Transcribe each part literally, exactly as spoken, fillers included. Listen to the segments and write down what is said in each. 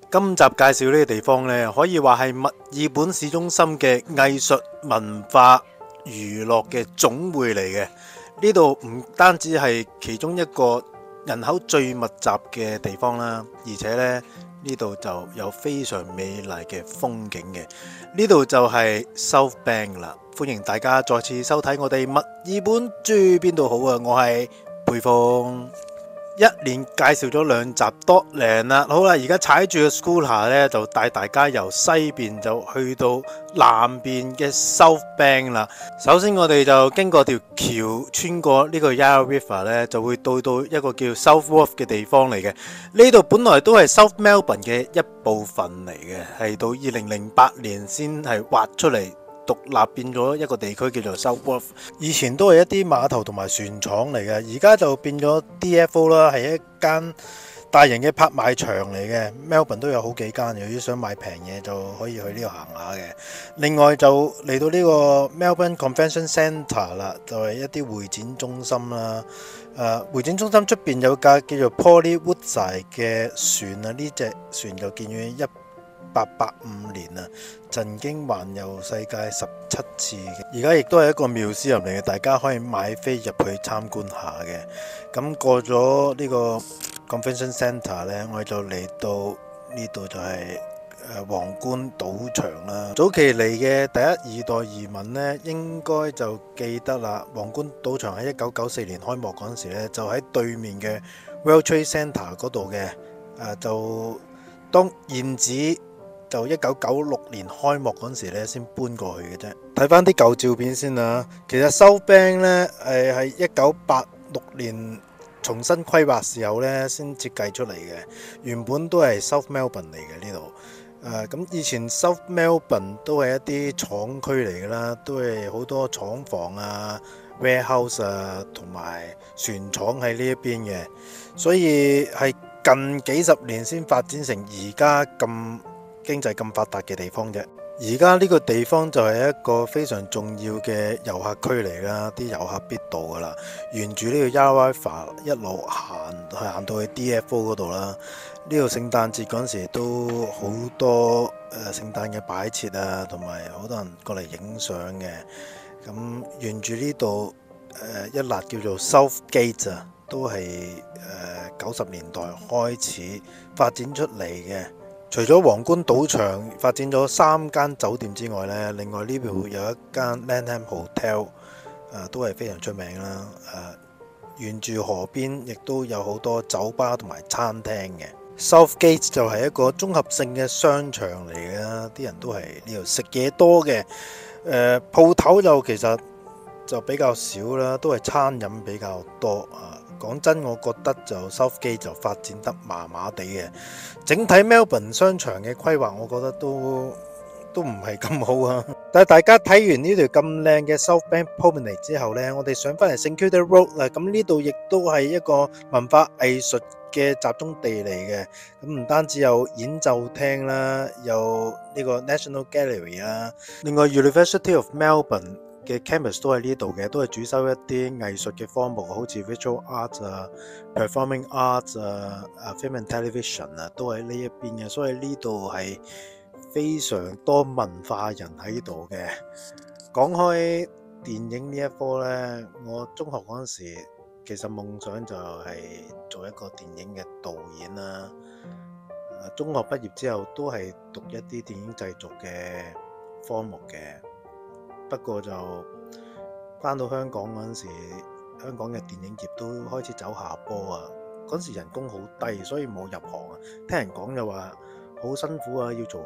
今集介紹呢個地方呢，可以話係墨爾本市中心嘅藝術文化娛樂嘅總匯嚟嘅。呢度唔單止係其中一個人口最密集嘅地方啦，而且呢呢度就有非常美麗嘅風景嘅。呢度就係 South Bank 啦，歡迎大家再次收睇我哋墨爾本住邊度好啊！我係沛豐。一連介紹咗兩集多靚啦，好啦，而家踩住個 scooter 咧，就帶大家由西邊就去到南邊嘅 South Bank 啦。首先我哋就經過條橋，穿過呢個 Yarra River 咧，就會到到一個叫 South Wharf 嘅地方嚟嘅。呢度本來都係 South Melbourne 嘅一部分嚟嘅，係到二零零八年先係劃出嚟。獨立變咗一個地區叫做 South Wharf， 以前都係一啲碼頭同埋船廠嚟嘅，而家就變咗 D F O 啦，係一間大型嘅拍賣場嚟嘅。Melbourne 都有好幾間，如果想買平嘢就可以去呢度行下嘅。另外就嚟到呢個 Melbourne Convention Centre 啦，就係一啲會展中心啦。誒、呃，會展中心出邊有架叫做 Polly Woodside 嘅船啊，呢隻船就建於一八八五年啊，曾經環遊世界十七次嘅，而家亦都係一個廟師入嚟嘅，大家可以買飛入去參觀下嘅。咁過咗呢個 Convention Centre 呢，我哋就嚟到呢度就係誒皇冠賭場啦。早期嚟嘅第一二代移民呢，應該就記得啦。皇冠賭場喺一九九四年開幕嗰陣時呢，就喺對面嘅 World Trade Centre 嗰度嘅。誒就當現址。就一九九六年開幕嗰陣時咧，先搬過去嘅啫。睇翻啲舊照片先啦。其實 South Bank 咧，誒係一九八六年重新規劃時候咧，先設計出嚟嘅。原本都係 South Melbourne 嚟嘅呢度。誒咁以前 South Melbourne 都係一啲廠區嚟嘅啦，都係好多廠房啊、warehouse 啊同埋船廠喺呢一邊嘅，所以係近幾十年先發展成而家咁經濟咁發達嘅地方啫。而家呢個地方就係一個非常重要嘅遊客區嚟啦，啲遊客必到噶啦。沿住呢個 Yarra River 一路行，行到去 D F O 嗰度啦。呢度聖誕節嗰陣時都好多誒聖誕嘅擺設啊，同埋好多人過嚟影相嘅。咁沿住呢度誒一笪叫做 South Gate 啊，都係誒九十年代開始發展出嚟嘅。除咗皇冠賭場發展咗三間酒店之外呢，另外呢度有一間 Langham Hotel，呃、都係非常出名啦。呃、沿住河邊亦都有好多酒吧同埋餐廳嘅。Southgate 就係一個綜合性嘅商場嚟嘅，啲人都係呢度食嘢多嘅。誒鋪頭就其實就比較少啦，都係餐飲比較多啊。講真，我覺得就 Southgate 就發展得麻麻地嘅。整體 Melbourne 商場嘅規劃，我覺得都都唔係咁好啊。但係大家睇完呢條咁靚嘅 South Bank Promenade 之後呢，我哋上翻嚟 St Kilda Road 啦。咁呢度亦都係一個文化藝術嘅集中地嚟嘅。咁唔單止有演奏廳啦，有呢個 National Gallery 啦，另外 University of Melbourne嘅 campus 都喺呢度嘅，都係主修一啲藝術嘅科目，好似 Visual Art 啊、Performing Arts 啊、啊 Film and Television 啊，都喺呢一邊嘅，所以呢度係非常多文化人喺度嘅。講開電影呢一科呢，我中學嗰陣時其實夢想就係做一個電影嘅導演啦。中學畢業之後都係讀一啲電影製作嘅科目嘅。不過就返到香港嗰陣時，香港嘅電影業都開始走下坡啊！嗰陣時人工好低，所以冇入行啊。聽人講就話好辛苦啊，要做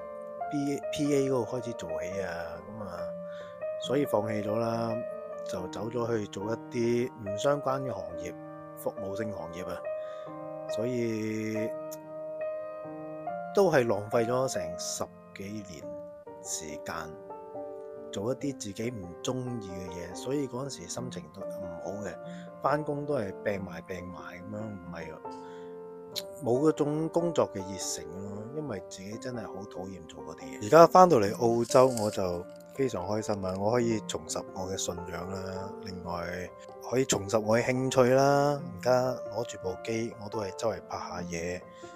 P A 嗰度開始做起啊，咁啊，所以放棄咗啦，就走咗去做一啲唔相關嘅行業，服務性行業啊，所以都係浪費咗成十幾年時間。做一啲自己唔中意嘅嘢，所以嗰陣時心情都唔好嘅，返工都係病埋病埋咁樣，唔係冇嗰種工作嘅熱誠咯，因為自己真係好討厭做嗰啲嘢。而家返到嚟澳洲我就非常開心啊！我可以重拾我嘅信仰啦，另外可以重拾我嘅興趣啦。而家攞住部機，我都係周圍拍下嘢，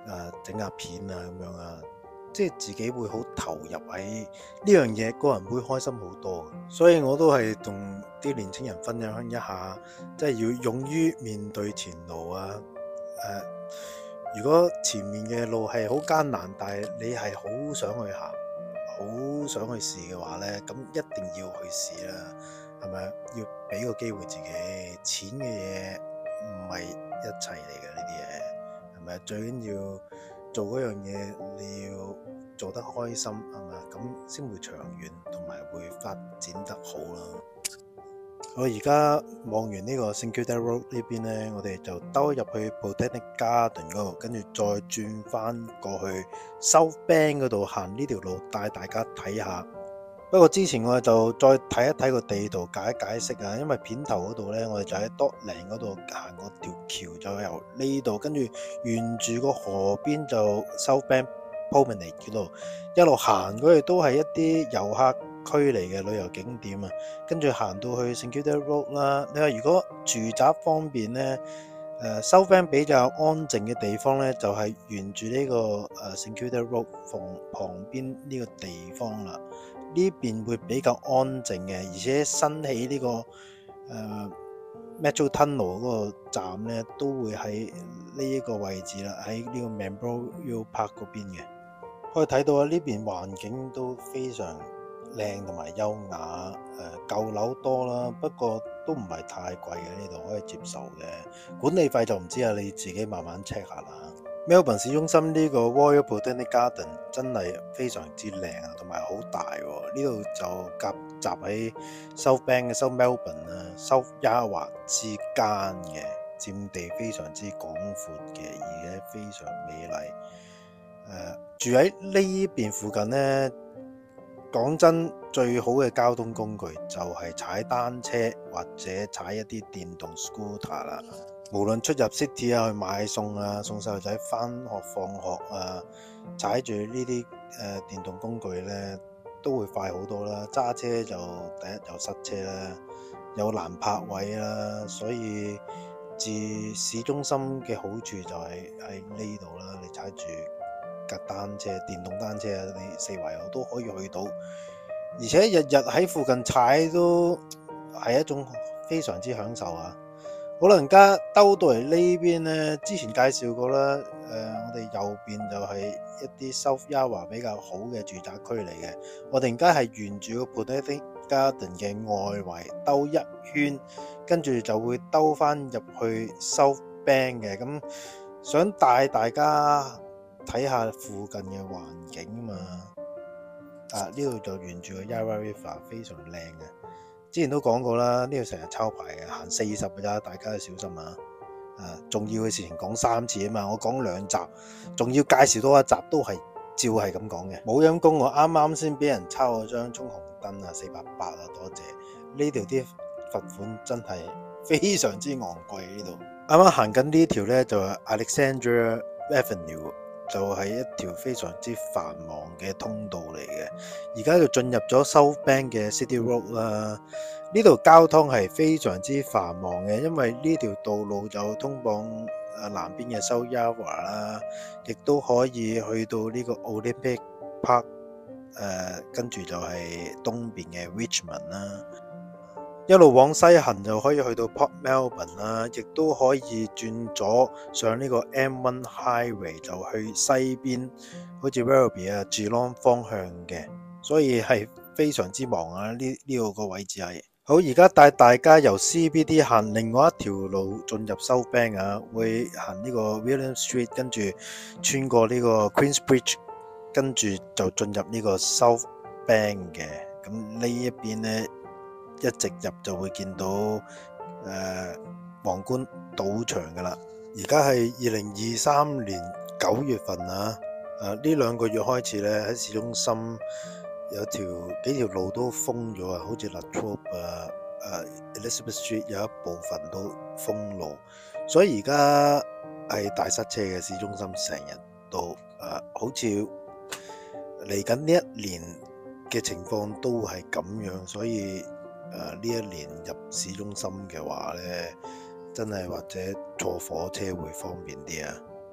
誒整下片啊咁樣啊，即係自己會好投入喺呢樣嘢，個人會開心好多。所以我都係同啲年青人分享一下，即係要勇於面對前路啊！誒、呃，如果前面嘅路係好艱難，但係你係好想去行，好想去試嘅話呢，咁一定要去試啦，係咪？要俾個機會自己，錢嘅嘢唔係一切嚟嘅呢啲嘢，係咪？最緊要做嗰樣嘢，你要做得開心，係咪？咁先會長遠，同埋會發展得好啦。我而家望完呢個 Saint Kilda Road 呢邊呢，我哋就兜入去 Botanic Garden 嗰度，跟住再轉翻過去 South Bank 嗰度行呢條路，帶大家睇下。不過之前我哋就再睇一睇個地圖，解一解釋啊，因為片頭嗰度呢，我哋就喺 Dockland 嗰度行過條橋，就由呢度跟住沿住個河邊就 South Bank Promenade 嗰度一路行過去，都係一啲遊客區嚟嘅旅遊景點啊，跟住行到去 Saint Kilda Road 啦。你話如果住宅方面呢，誒 South Bank 比較安靜嘅地方呢，就係、是、沿住呢、這個誒 Saint Kilda Road 旁旁邊呢個地方啦。呢邊會比較安靜嘅，而且新起呢、這個誒、呃、Metro Tunnel 嗰個站呢，都會喺呢一個位置啦，喺呢個 Memorial Park 嗰邊嘅。可以睇到啊，呢邊環境都非常靚同埋優雅，誒舊樓多啦，不過都唔係太貴嘅，呢度可以接受嘅。管理費就唔知啊，你自己慢慢 check 下啦。Melbourne 市中心呢個 Royal Botanic Garden 真係非常之靚啊，同埋好大喎。呢度就夾雜喺 South Bank 嘅 South Melbourne 啊、South Yarra 之間嘅，佔地非常之廣闊嘅，而且非常美麗。呃、住喺呢邊附近呢，講真，最好嘅交通工具就係踩單車或者踩一啲電動 scooter 啦。無論出入 city 啊，去買餸啊，送細路仔返學放學啊，踩住呢啲誒電動工具呢，都會快好多啦。揸車就第一又塞車啦，又難泊位啦，所以住市中心嘅好處就係喺呢度啦。你踩住架單車、電動單車啊，你四圍都可以去到，而且日日喺附近踩都係一種非常之享受啊！好啦，而家兜到嚟呢邊呢，之前介紹過啦，誒、呃，我哋右邊就係一啲 South Yarra 比較好嘅住宅區嚟嘅。我哋而家係沿住個 Botanic Garden 嘅外圍兜一圈，跟住就會兜翻入去 South Bank 嘅。咁想帶大家睇下附近嘅環境啊嘛。啊，呢度就沿住個 Yarra River 非常靚嘅。之前都講過啦，呢度成日抄牌嘅，行四十嘅咋，大家要小心啊！啊，重要嘅事情講三次啊嘛，我講兩集，仲要介紹多一集，都係照係咁講嘅。冇陰功，我啱啱先俾人抄咗張衝紅燈啊，四百八啊，多謝。呢條啲罰款真係非常之昂貴呢度。啱啱行緊呢條呢，就係 Alexandra Avenue。就係一條非常之繁忙嘅通道嚟嘅，而家就進入咗 South Bank 嘅 City Road 啦。呢度交通係非常之繁忙嘅，因為呢條道路就通往誒南邊嘅 South Yarra 啦，亦都可以去到呢個 Olympic Park，誒、呃、跟住就係東邊嘅 Richmond 啦。一路往西行就可以去到 Port Melbourne 啦，亦都可以轉左上呢個 M 一 Highway 就去西邊，好似 Werribee 啊、Geelong 方向嘅，所以係非常之忙啊！呢呢個個位置係好，而家帶大家由 C B D 行另外一條路進入 South Bank 啊，會行呢個 William Street， 跟住穿過呢個 Queensbridge， 跟住就進入呢個 South Bank 嘅。咁呢一邊呢，一直入就會見到誒、呃、皇冠賭場噶啦。而家係二零二三年九月份啊，誒呢兩個月開始咧，喺市中心有條幾條路都封咗啊，好似 La Trobe 啊、誒 Elizabeth Street 有一部分都封路，所以而家係大塞車嘅市中心，成日都誒、呃、好似嚟緊呢一年嘅情況都係咁樣，所以誒呢、呃、一年入市中心嘅話呢，真係或者坐火車會方便啲啊！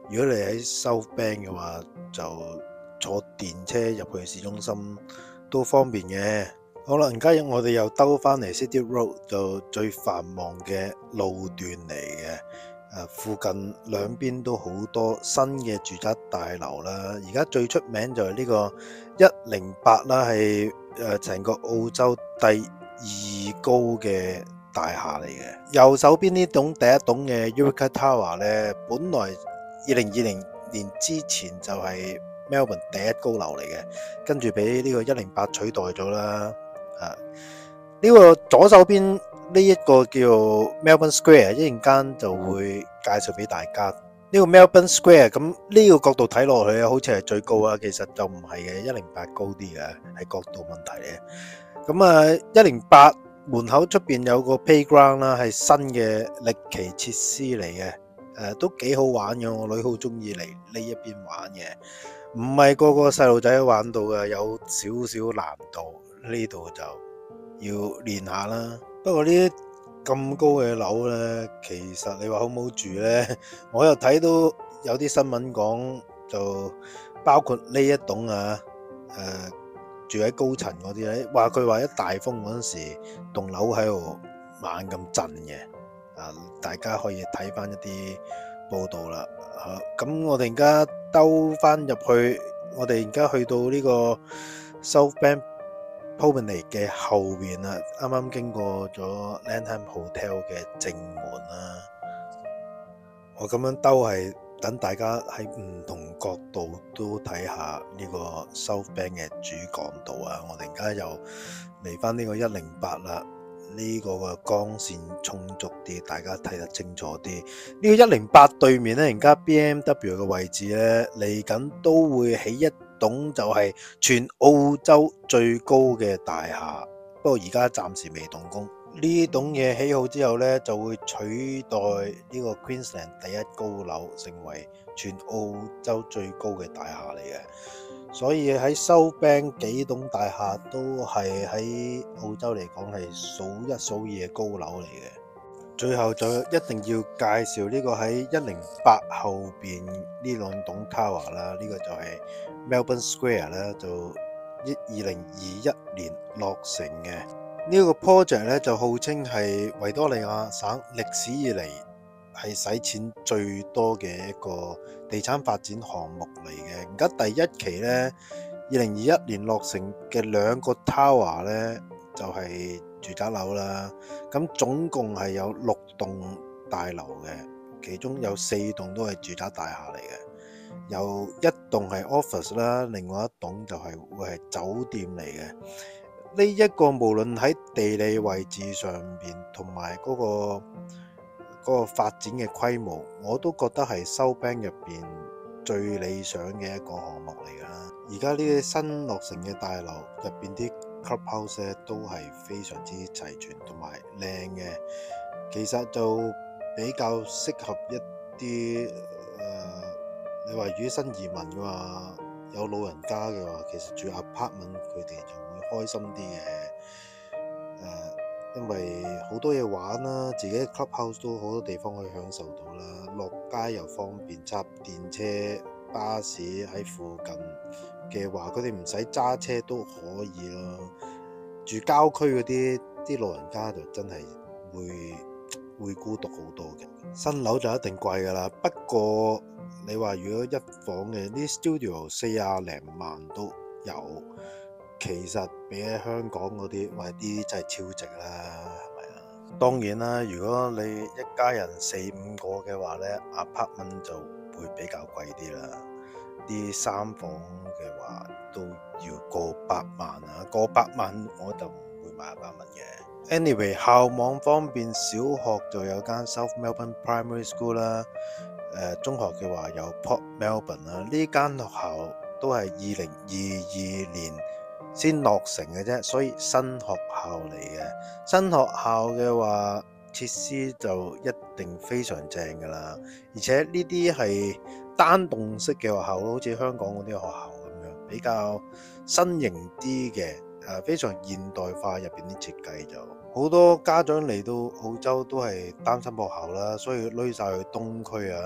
如果你喺 South Bank 嘅話，就坐電車入去市中心都方便嘅。好啦，而家我哋又兜翻嚟 City Road， 就最繁忙嘅路段嚟嘅。誒，附近兩邊都好多新嘅住宅大樓啦。而家最出名就係呢個一零八啦，係誒成個澳洲第二高嘅大廈嚟嘅。右手邊呢棟第一棟嘅 Eureka Tower 咧，本來二零二零年之前就係 Melbourne 第一高樓嚟嘅，跟住俾呢個一零八取代咗啦。啊，呢個左手邊呢一個叫 Melbourne Square， 一陣間就會介紹俾大家。呢個 Melbourne Square 咁呢個角度睇落去好似係最高啊，其實就唔係嘅，一零八高啲嘅，係角度問題嘅。咁啊，一零八門口出邊有個 playground 啦，係新嘅歷奇設施嚟嘅。誒，都幾好玩嘅，我女好中意嚟呢一邊玩嘅，唔係個個細路仔玩到嘅，有少少難度。呢度就要練下啦。不過呢啲咁高嘅樓呢，其實你話好唔好住呢？我又睇到有啲新聞講，就包括呢一棟啊，誒、呃、住喺高層嗰啲咧，話佢話一大風嗰陣時，棟樓喺度猛咁震嘅。啊，大家可以睇翻一啲報道啦。咁、啊、我哋而家兜翻入去，我哋而家去到呢個 South Bank Promenade 嘅後邊啦，啱啱經過咗 Langham Hotel 嘅正門啦。我咁樣兜係等大家喺唔同角度都睇下呢個 South Bank 嘅主幹道啊。我哋而家又嚟翻呢個一零八啦，呢個嘅光線充足啲，大家睇得清楚啲。呢個一零八對面呢，而家 B M W 嘅位置呢，嚟緊都會起一棟就係全澳洲最高嘅大廈，不過而家暫時未動工。呢棟嘢起好之後呢，就會取代呢個 Queensland 第一高樓，成為全澳洲最高嘅大廈嚟嘅。所以喺 South Bank 幾棟大廈都係喺澳洲嚟講係數一數二嘅高樓嚟嘅。最後就一定要介紹呢個喺一零八後邊呢兩棟 tower 啦，呢個就係 Melbourne Square 啦，就二零二一年落成嘅。呢個 project 咧就號稱係維多利亞省歷史以嚟係使錢最多嘅一個地產發展項目嚟嘅。而家第一期咧，二零二一年落成嘅兩個 tower 咧就係住宅樓啦。咁總共係有六棟大樓嘅，其中有四棟都係住宅大廈嚟嘅，有一棟係 office 啦，另外一棟就係會係酒店嚟嘅。呢一個無論喺地理位置上邊同埋嗰個嗰個發展嘅規模，我都覺得係 South Bank 入邊最理想嘅一個項目嚟㗎啦。而家呢啲新落成嘅大樓入邊啲 clubhouse 都係非常之齊全同埋靚嘅，其實就比較適合一啲誒、呃，你話如果新移民嘅話，有老人家嘅話，其實住 apartment 佢哋就會開心啲嘅。誒、呃，因為好多嘢玩啦，自己 clubhouse 都好多地方可以享受到啦，落街又方便，搭電車、巴士喺附近嘅話，佢哋唔使揸車都可以咯。住郊區嗰啲啲老人家就真係會會孤獨好多嘅。新樓就一定貴噶啦，不過你話如果一房嘅啲 studio 四廿零萬都有，其實比起香港嗰啲，喂啲真係超值啦，係咪啊？當然啦，如果你一家人四五個嘅話呢， apartment 就會比較貴啲啦。啲三房嘅話都要過百萬啊，過百萬我就唔會買 apartment 嘅。Anyway， 校網方面，小學就有間 South Melbourne Primary School 啦，呃，中學嘅話有 Port Melbourne 啦。呢間學校都係二零二二年先落成嘅啫，所以新學校嚟嘅。新學校嘅話，設施就一定非常正噶啦，而且呢啲係單棟式嘅學校，好似香港嗰啲學校咁樣，比較新型啲嘅，誒非常現代化，入邊啲設計就好多家長嚟到澳洲都係擔心學校啦，所以攞晒去東區啊。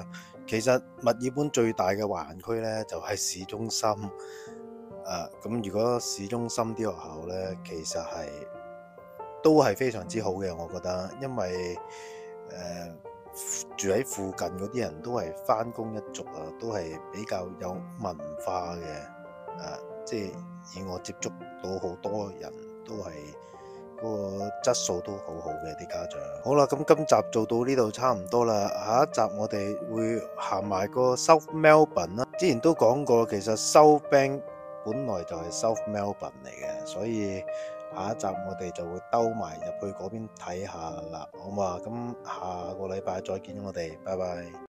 其實墨爾本最大嘅華人區呢，就係市中心。誒、啊，咁如果市中心啲學校呢，其實係都係非常之好嘅，我覺得，因為誒、呃、住喺附近嗰啲人都係返工一族啊，都係比較有文化嘅。誒、啊，即係以我接觸到好多人都係嗰個質素都好好嘅啲家長。好啦，咁今集做到呢度差唔多啦，下一集我哋會行埋個 South Melbourne 啦。之前都講過，其實 South Bank 本來就係 South Melbourne 嚟嘅，所以下一集我哋就會兜埋入去嗰邊睇下啦，好嘛？咁下個禮拜再見我哋，拜拜。